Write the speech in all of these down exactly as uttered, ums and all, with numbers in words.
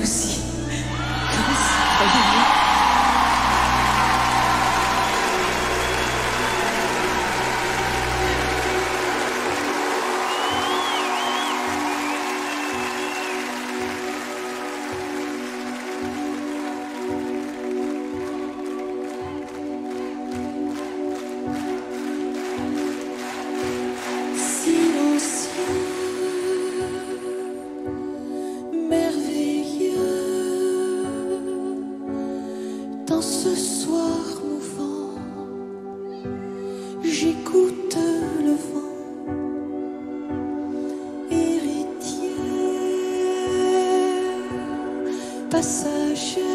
aussi. Dans ce soir mouvant, j'écoute le vent, héritière, passagère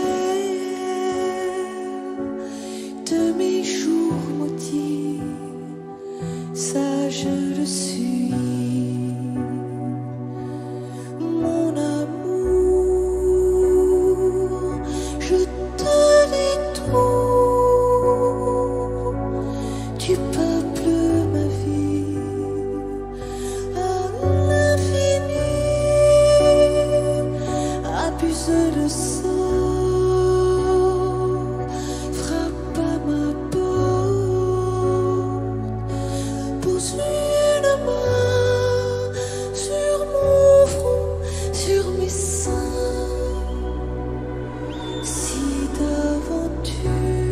de mes jours maudits, ça je le suis. Mon amour, je tu peuples ma vie à l'infini, abuse le sort, frappe à ma porte, pose une main sur mon front, sur mes seins, si d'aventure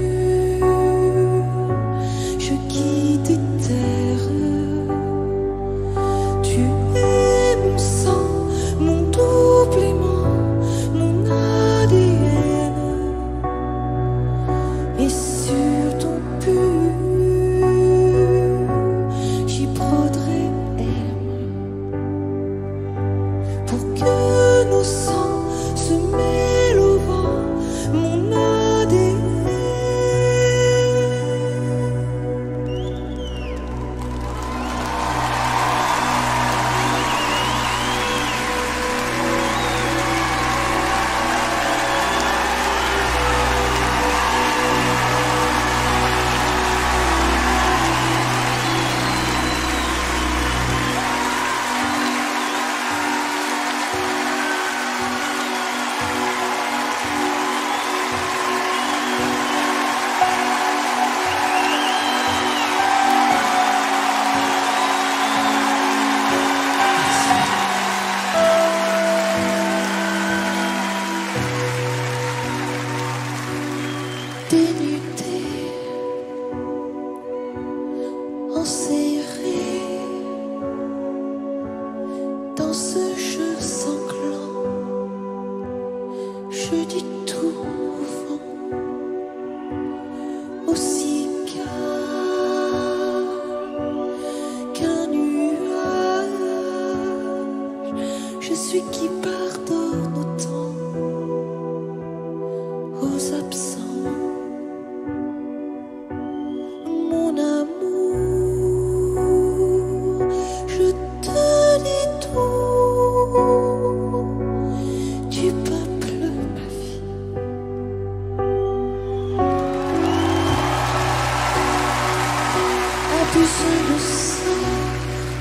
dénudée, enserrée dans ce jeu sanglant, je dis tout au vent, aussi calme qu'un nuage. Je suis qui pardonne autant aux absents. Mon amour, je te dis tout, tu peuples ma vie. Abuse le sang,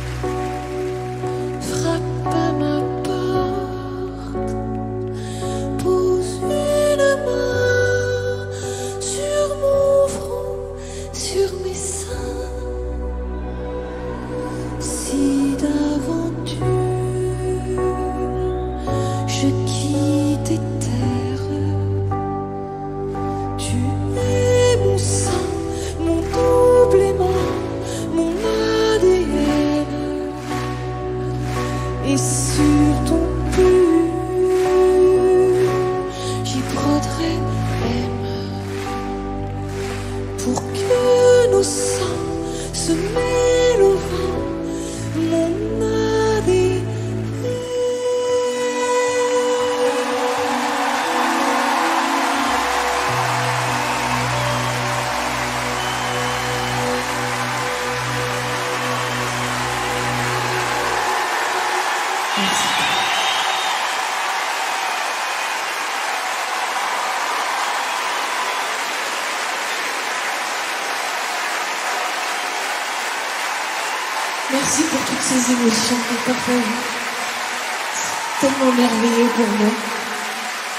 frappe à ma porte, pose une main sur mon front, sur mes seins, si d'aventure je quitte tes terres, tu es mon sang, mon double aimant, mon A D N, et sur ton pull j'y broderai M pour que nos sangs se mêlent au vent, mon A D N. Merci. Merci pour toutes ces émotions que partagées. C'est tellement merveilleux pour moi.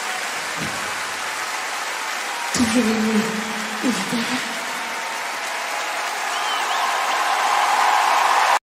toujours aimé, évidemment.